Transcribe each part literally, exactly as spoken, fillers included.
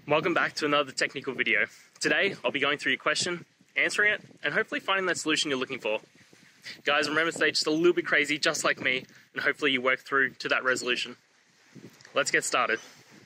Welcome back to another technical video. Today, I'll be going through your question, answering it, and hopefully finding that solution you're looking for. Guys, remember to stay just a little bit crazy, just like me, and hopefully you work through to that resolution. Let's get started.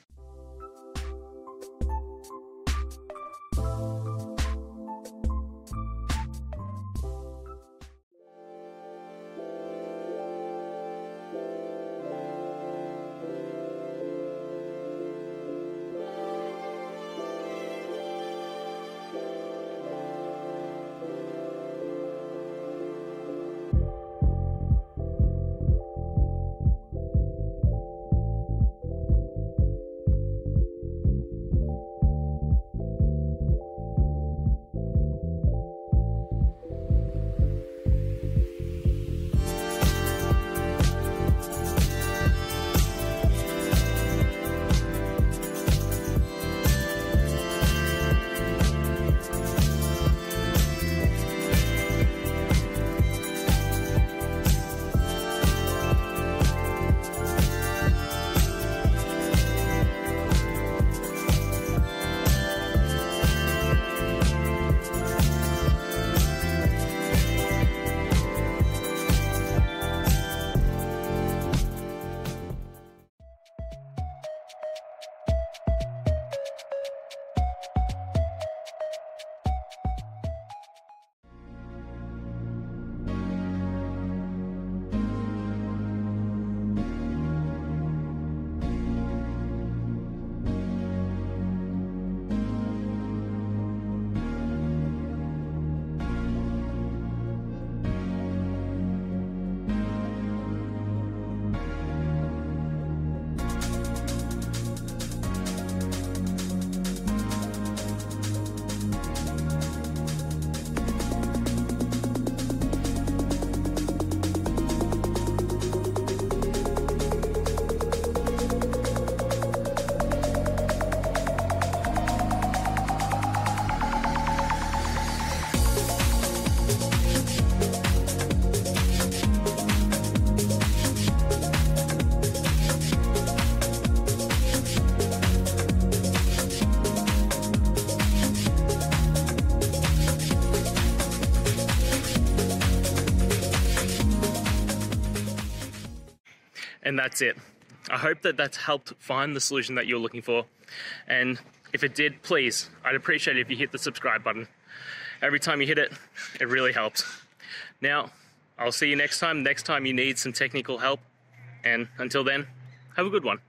And that's it. I hope that that's helped find the solution that you're looking for. And if it did, please, I'd appreciate it if you hit the subscribe button. Every time you hit it, it really helps. Now, I'll see you next time, next time you need some technical help. And until then, have a good one.